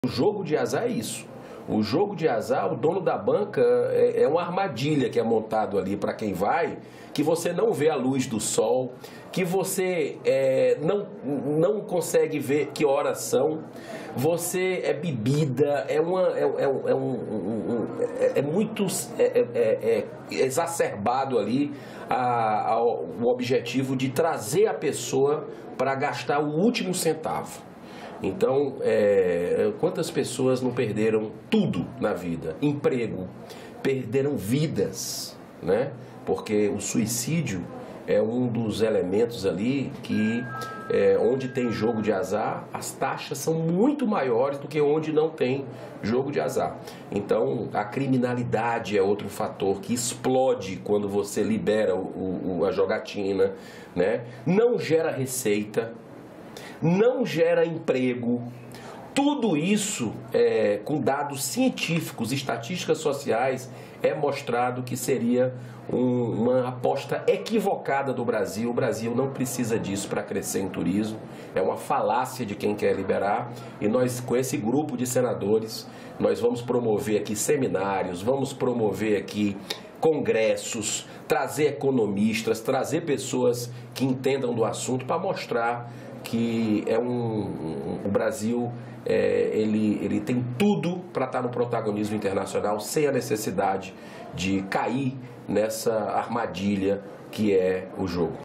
O jogo de azar é isso. O jogo de azar, o dono da banca é uma armadilha que é montado ali para quem vai, que você não vê a luz do sol, que você não consegue ver que horas são, você é bebida, é muito exacerbado ali o objetivo de trazer a pessoa para gastar o último centavo. Então, quantas pessoas não perderam tudo na vida? Emprego, perderam vidas, né? Porque o suicídio é um dos elementos ali que, onde tem jogo de azar, as taxas são muito maiores do que onde não tem jogo de azar. Então, a criminalidade é outro fator que explode quando você libera a jogatina, né? Não gera receita, não gera emprego. Tudo isso, com dados científicos, estatísticas sociais, é mostrado que seria uma aposta equivocada do Brasil. O Brasil não precisa disso para crescer em turismo. É uma falácia de quem quer liberar. E nós, com esse grupo de senadores, nós vamos promover aqui seminários, vamos promover aqui congressos, trazer economistas, trazer pessoas que entendam do assunto para mostrar que o Brasil ele tem tudo para estar no protagonismo internacional sem a necessidade de cair nessa armadilha que é o jogo.